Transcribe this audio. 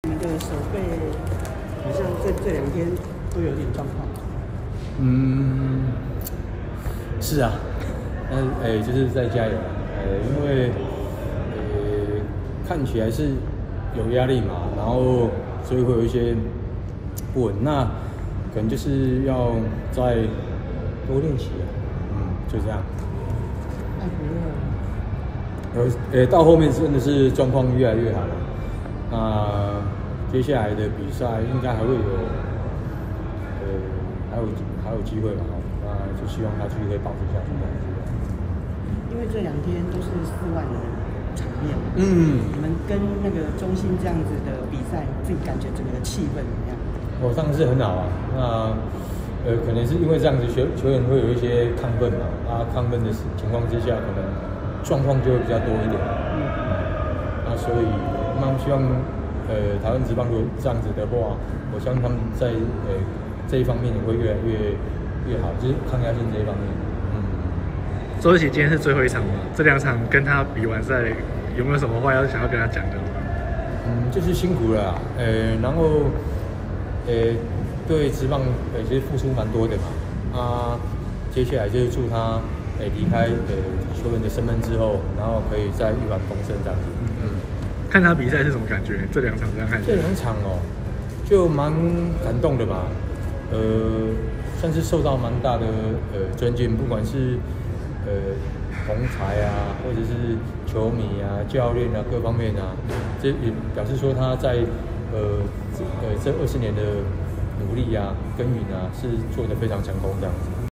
你们的手背好像这2天都有点状况。 是啊，但就是在加油，因为看起来是有压力嘛，然后所以会有一些不稳，那可能就是要再多练习，就这样。到后面真的是状况越来越好了。那接下来的比赛应该还会有，还有机会嘛？那就希望他继续可以保持下去。 因为这2天都是4万人场面，你们跟那个中信这样子的比赛，自己感觉整个的气氛怎么样？ 当然是很好啊。那可能是因为这样子，球员会有一些亢奋嘛，亢奋的情况之下，可能状况就会比较多一点。那所以希望台湾职棒如果这样子的话，我相信他们在这一方面也会越来越好，就是抗压性这一方面。 周志齐今天是最后一场嘛？这2场跟他比完赛，有没有什么话想要跟他讲的？ 就是辛苦了啦，然后对职棒其实付出蛮多的嘛。接下来就是祝他离开球员的身份之后，然后可以再一帆风顺这样子。 看他比赛是什么感觉？这2场这样看起来。 这2场就蛮感动的嘛。算是受到蛮大的尊敬，不管是同才啊，或者是球迷啊、教练啊各方面啊，这也表示说他在这20年的努力啊、耕耘啊，是做得非常成功这样子。